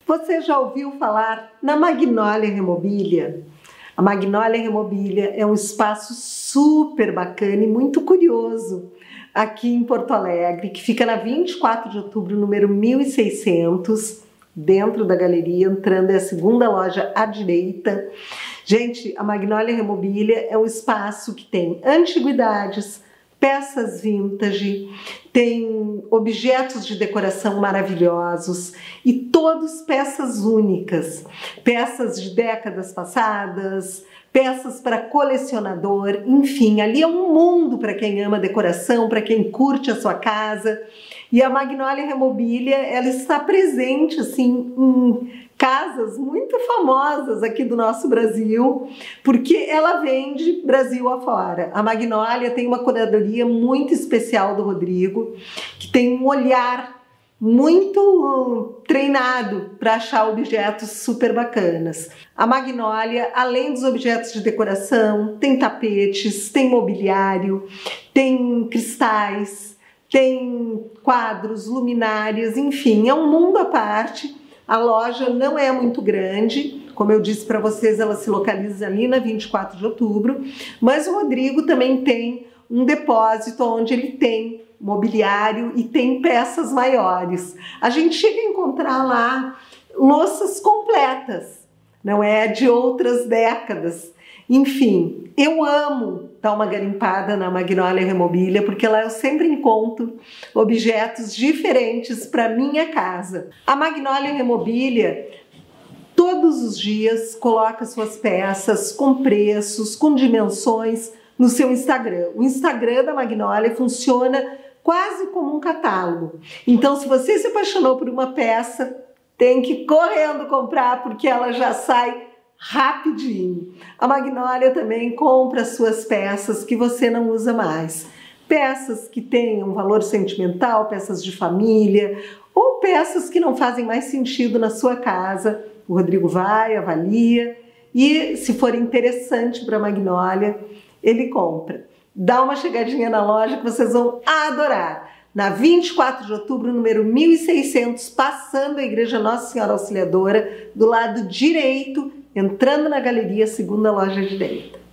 Você já ouviu falar na Magnólia Remobília? A Magnólia Remobília é um espaço super bacana e muito curioso aqui em Porto Alegre, que fica na 24 de outubro, número 1600, dentro da galeria, entrando é a segunda loja à direita. Gente, a Magnólia Remobília é um espaço que tem antiguidades, peças vintage, tem objetos de decoração maravilhosos e todos peças únicas, peças de décadas passadas, peças para colecionador, enfim, ali é um mundo para quem ama decoração, para quem curte a sua casa. E a Magnólia Remobília, ela está presente assim em casas muito famosas aqui do nosso Brasil, porque ela vende Brasil afora. A Magnólia tem uma curadoria muito especial do Rodrigo, que tem um olhar muito treinado para achar objetos super bacanas. A Magnólia, além dos objetos de decoração, tem tapetes, tem mobiliário, tem cristais, tem quadros, luminárias, enfim, é um mundo à parte. A loja não é muito grande, como eu disse para vocês, ela se localiza ali na 24 de outubro, mas o Rodrigo também tem um depósito onde ele tem mobiliário e tem peças maiores. A gente chega a encontrar lá louças completas, não é? De outras décadas. Enfim, eu amo dar uma garimpada na Magnólia Remobília, porque lá eu sempre encontro objetos diferentes para minha casa. A Magnólia Remobília todos os dias coloca suas peças com preços, com dimensões no seu Instagram. O Instagram da Magnólia funciona quase como um catálogo. Então, se você se apaixonou por uma peça, tem que ir correndo comprar, porque ela já sai rapidinho. A Magnólia também compra suas peças que você não usa mais. Peças que têm um valor sentimental, peças de família, ou peças que não fazem mais sentido na sua casa. O Rodrigo vai, avalia e, se for interessante para a Magnólia, ele compra. Dá uma chegadinha na loja que vocês vão adorar. Na 24 de outubro, número 1600, passando a Igreja Nossa Senhora Auxiliadora, do lado direito, entrando na galeria, segunda loja direita.